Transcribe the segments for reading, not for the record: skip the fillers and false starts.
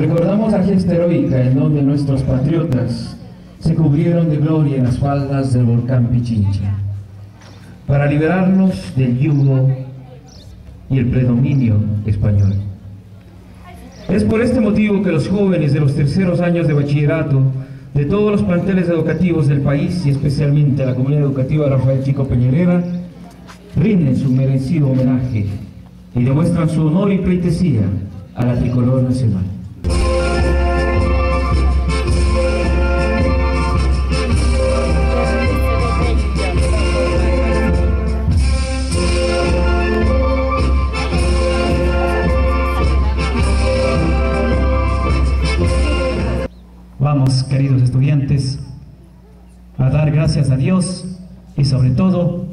Recordamos la gesta heroica en donde nuestros patriotas se cubrieron de gloria en las faldas del volcán Pichincha, para liberarnos del yugo y el predominio español. Es por este motivo que los jóvenes de los terceros años de bachillerato de todos los planteles educativos del país, y especialmente la comunidad educativa Rafael Chico Peñarera, rinden su merecido homenaje y demuestran su honor y pleitesía a la tricolor nacional. Vamos, queridos estudiantes, a dar gracias a Dios y sobre todo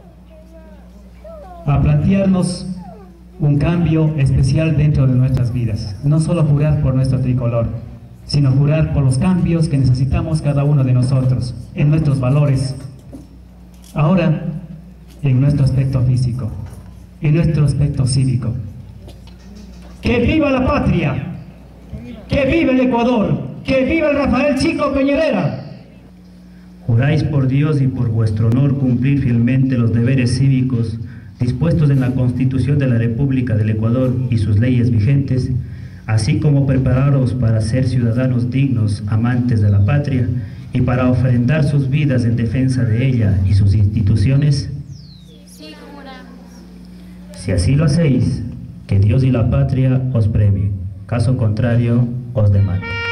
a plantearnos un cambio especial dentro de nuestras vidas. No solo jurar por nuestro tricolor, sino jurar por los cambios que necesitamos cada uno de nosotros, en nuestros valores, ahora en nuestro aspecto físico, en nuestro aspecto cívico. ¡Que viva la patria! ¡Que viva el Ecuador! ¡Que viva el Rafael Chico Peñarera! Juráis por Dios y por vuestro honor cumplir fielmente los deberes cívicos dispuestos en la Constitución de la República del Ecuador y sus leyes vigentes, así como prepararos para ser ciudadanos dignos, amantes de la patria, y para ofrendar sus vidas en defensa de ella y sus instituciones. Sí, juramos. Si así lo hacéis, que Dios y la patria os premien. Caso contrario, os demando.